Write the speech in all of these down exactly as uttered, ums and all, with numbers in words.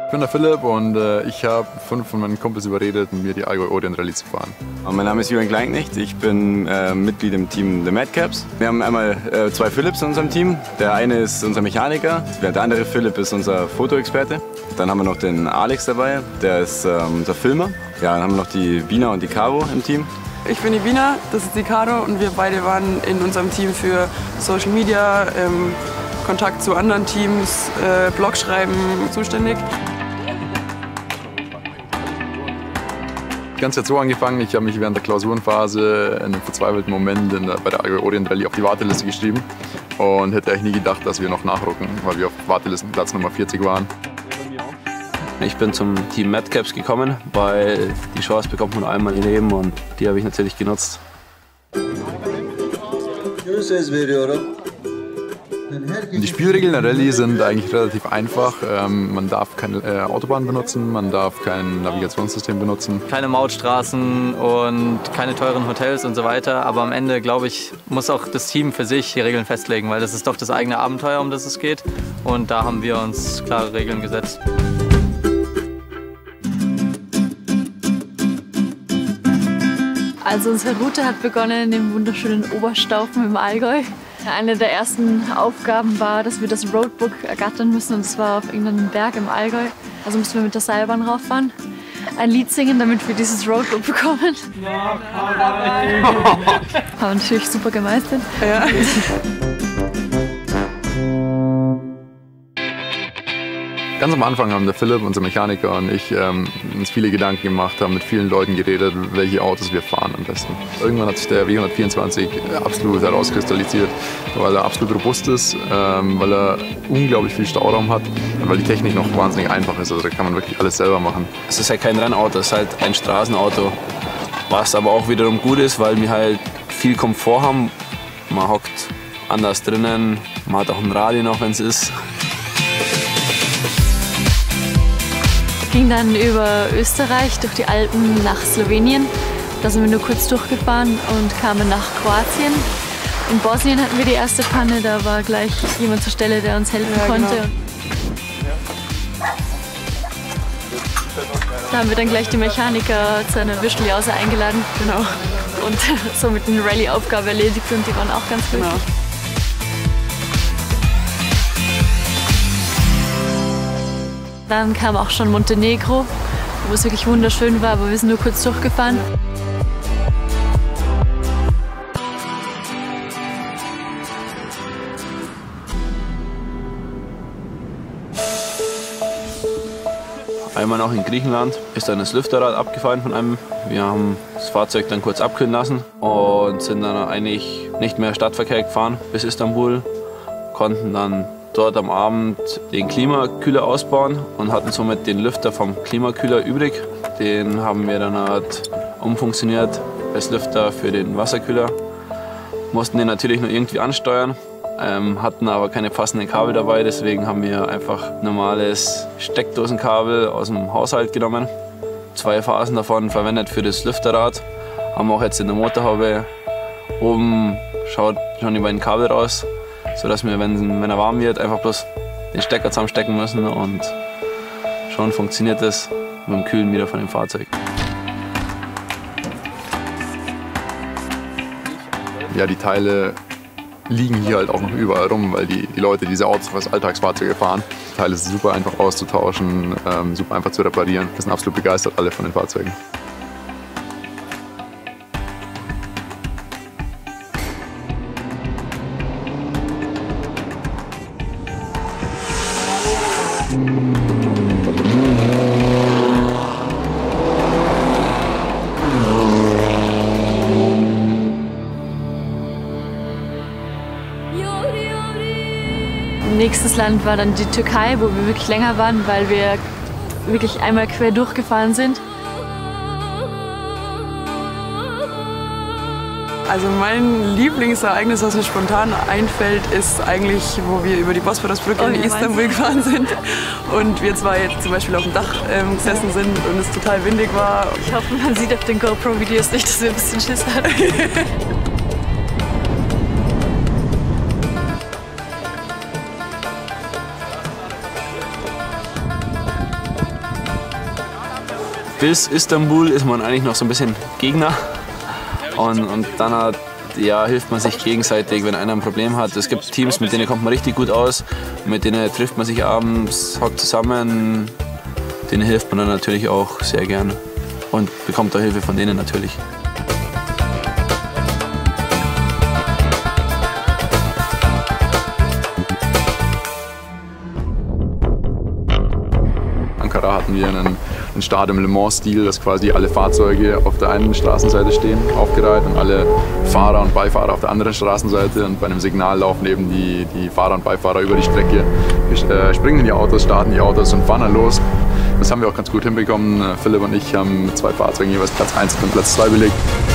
Ich bin der Philipp und äh, ich habe fünf von meinen Kumpels überredet, mit mir die Allgäu Orient Rallye zu fahren. Mein Name ist Julian Kleinknecht, ich bin äh, Mitglied im Team The Madcaps. Wir haben einmal äh, zwei Philipps in unserem Team. Der eine ist unser Mechaniker, der andere Philipp ist unser Fotoexperte. Dann haben wir noch den Alex dabei, der ist äh, unser Filmer. Ja, dann haben wir noch die Bina und die Caro im Team. Ich bin die Bina, das ist die Caro und wir beide waren in unserem Team für Social Media, ähm, Kontakt zu anderen Teams, äh, Blogschreiben zuständig. Die ganze Zeit so angefangen, ich habe mich während der Klausurenphase in einem verzweifelten Moment in der, bei der Allgäu Orient Rallye auf die Warteliste geschrieben und hätte eigentlich nie gedacht, dass wir noch nachrücken, weil wir auf Wartelistenplatz Nummer vierzig waren. Ich bin zum Team Madcaps gekommen, weil die Chance bekommt man einmal im Leben und die habe ich natürlich genutzt. Die Spielregeln der Rallye sind eigentlich relativ einfach. Ähm, man darf keine äh, Autobahn benutzen, man darf kein Navigationssystem benutzen. Keine Mautstraßen und keine teuren Hotels und so weiter. Aber am Ende, glaube ich, muss auch das Team für sich die Regeln festlegen, weil das ist doch das eigene Abenteuer, um das es geht. Und da haben wir uns klare Regeln gesetzt. Also unsere Route hat begonnen im wunderschönen Oberstaufen im Allgäu. Eine der ersten Aufgaben war, dass wir das Roadbook ergattern müssen, und zwar auf irgendeinem Berg im Allgäu. Also mussten wir mit der Seilbahn rauffahren, ein Lied singen, damit wir dieses Roadbook bekommen. Haben wir natürlich super gemeistert. Ja. Ganz am Anfang haben der Philipp, unser Mechaniker, und ich ähm, uns viele Gedanken gemacht, haben mit vielen Leuten geredet, welche Autos wir fahren am besten. Irgendwann hat sich der W hundertvierundzwanzig absolut herauskristallisiert, weil er absolut robust ist, ähm, weil er unglaublich viel Stauraum hat und weil die Technik noch wahnsinnig einfach ist. Also da kann man wirklich alles selber machen. Es ist halt kein Rennauto, es ist halt ein Straßenauto, was aber auch wiederum gut ist, weil wir halt viel Komfort haben. Man hockt anders drinnen, man hat auch ein Radio noch, wenn es ist. Ging dann über Österreich durch die Alpen nach Slowenien. Da sind wir nur kurz durchgefahren und kamen nach Kroatien. In Bosnien hatten wir die erste Panne, da war gleich jemand zur Stelle, der uns helfen ja, konnte. Genau. Da haben wir dann gleich die Mechaniker zu einer Würsteljause eingeladen. Genau. Und somit eine Rallye-Aufgabe erledigt und die waren auch ganz glücklich. Genau. Dann kam auch schon Montenegro, wo es wirklich wunderschön war, aber wir sind nur kurz durchgefahren. Einmal noch in Griechenland ist dann das Lüfterrad abgefallen von einem. Wir haben das Fahrzeug dann kurz abkühlen lassen und sind dann eigentlich nicht mehr Stadtverkehr gefahren bis Istanbul, konnten dann dort am Abend den Klimakühler ausbauen und hatten somit den Lüfter vom Klimakühler übrig. Den haben wir dann halt umfunktioniert als Lüfter für den Wasserkühler. Mussten den natürlich nur irgendwie ansteuern, ähm, hatten aber keine passenden Kabel dabei, deswegen haben wir einfach normales Steckdosenkabel aus dem Haushalt genommen. Zwei Phasen davon verwendet für das Lüfterrad. Haben auch jetzt in der Motorhaube oben schaut schon über ein Kabel raus, sodass wir, wenn, wenn er warm wird, einfach bloß den Stecker zusammenstecken müssen und schon funktioniert es mit dem Kühlen wieder von dem Fahrzeug. Ja, die Teile liegen hier halt auch noch überall rum, weil die, die Leute diese Autos als Alltagsfahrzeuge fahren. Die Teile sind super einfach auszutauschen, ähm, super einfach zu reparieren. Wir sind absolut begeistert alle von den Fahrzeugen. Nächstes Land war dann die Türkei, wo wir wirklich länger waren, weil wir wirklich einmal quer durchgefahren sind. Also mein Lieblingsereignis, was mir spontan einfällt, ist eigentlich, wo wir über die Bosporusbrücke in Istanbul gefahren sind und wir zwar jetzt zum Beispiel auf dem Dach ähm, gesessen sind und es total windig war. Ich hoffe, man sieht auf den GoPro-Videos nicht, dass wir ein bisschen Schiss hatten. bis Istanbul ist man eigentlich noch so ein bisschen Gegner. Und, und dann hat, ja, hilft man sich gegenseitig, wenn einer ein Problem hat. Es gibt Teams, mit denen kommt man richtig gut aus. Mit denen trifft man sich abends, hockt zusammen. Denen hilft man dann natürlich auch sehr gerne. Und bekommt auch Hilfe von denen natürlich. Ankara hatten wir einen, einen Start im Le Mans-Stil, dass quasi alle Fahrzeuge auf der einen Straßenseite stehen, aufgereiht, und alle Fahrer und Beifahrer auf der anderen Straßenseite. Und bei einem Signal laufen eben die, die Fahrer und Beifahrer über die Strecke, äh, springen in die Autos, starten die Autos und fahren dann los. Das haben wir auch ganz gut hinbekommen. Philipp und ich haben mit zwei Fahrzeugen jeweils Platz eins und Platz zwei belegt.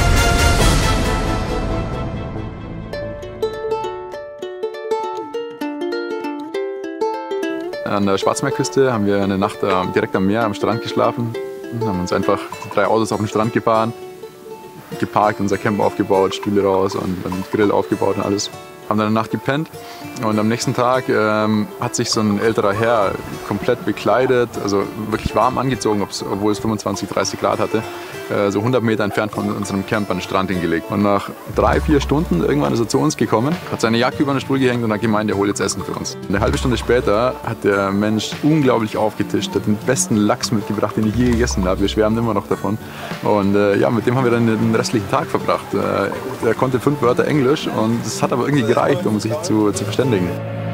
An der Schwarzmeerküste haben wir eine Nacht direkt am Meer, am Strand geschlafen. Wir haben uns einfach drei Autos auf den Strand gefahren, geparkt, unser Camp aufgebaut, Stühle raus und einen Grill aufgebaut und alles. Haben dann eine Nacht gepennt und am nächsten Tag ähm, hat sich so ein älterer Herr komplett bekleidet, also wirklich warm angezogen, obwohl es fünfundzwanzig, dreißig Grad hatte, äh, so hundert Meter entfernt von unserem Camp an den Strand hingelegt. Und nach drei, vier Stunden irgendwann ist er zu uns gekommen, hat seine Jacke über den Stuhl gehängt und hat gemeint, er holt jetzt Essen für uns. Eine halbe Stunde später hat der Mensch unglaublich aufgetischt, hat den besten Lachs mitgebracht, den ich je gegessen habe. Wir schwärmen immer noch davon. Und äh, ja, mit dem haben wir dann den restlichen Tag verbracht. Äh, er konnte fünf Wörter Englisch und es hat aber irgendwie gereicht, um sich zu, zu verständigen.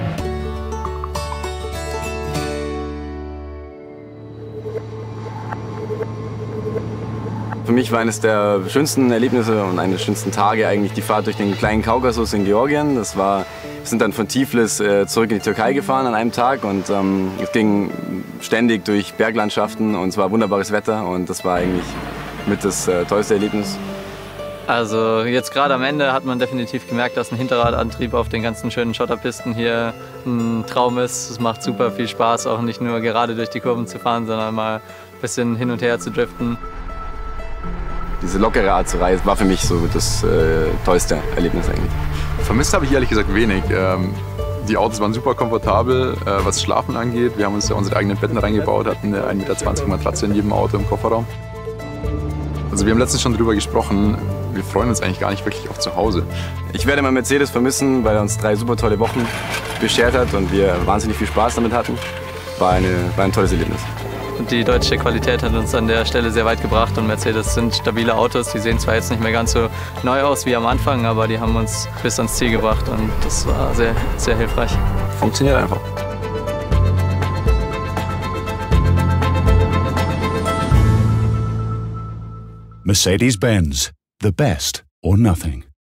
Für mich war eines der schönsten Erlebnisse und eines der schönsten Tage eigentlich die Fahrt durch den kleinen Kaukasus in Georgien. Das war, wir sind dann von Tiflis äh, zurück in die Türkei gefahren an einem Tag und ähm, es ging ständig durch Berglandschaften und es war wunderbares Wetter und das war eigentlich mit das äh, tollste Erlebnis. Also jetzt gerade am Ende hat man definitiv gemerkt, dass ein Hinterradantrieb auf den ganzen schönen Schotterpisten hier ein Traum ist. Es macht super viel Spaß, auch nicht nur gerade durch die Kurven zu fahren, sondern mal ein bisschen hin und her zu driften. Diese lockere Art zu reisen war für mich so das äh, tollste Erlebnis eigentlich. Vermisst habe ich ehrlich gesagt wenig. Ähm, die Autos waren super komfortabel, äh, was Schlafen angeht. Wir haben uns ja unsere eigenen Betten reingebaut, hatten eine ein Meter zwanzig Matratze in jedem Auto im Kofferraum. Also wir haben letztens schon darüber gesprochen, wir freuen uns eigentlich gar nicht wirklich auf zu Hause. Ich werde meinen Mercedes vermissen, weil er uns drei super tolle Wochen beschert hat und wir wahnsinnig viel Spaß damit hatten. War, eine, war ein tolles Erlebnis. Und die deutsche Qualität hat uns an der Stelle sehr weit gebracht und Mercedes sind stabile Autos. Die sehen zwar jetzt nicht mehr ganz so neu aus wie am Anfang, aber die haben uns bis ans Ziel gebracht und das war sehr, sehr hilfreich. Funktioniert einfach. Mercedes-Benz, the best or nothing.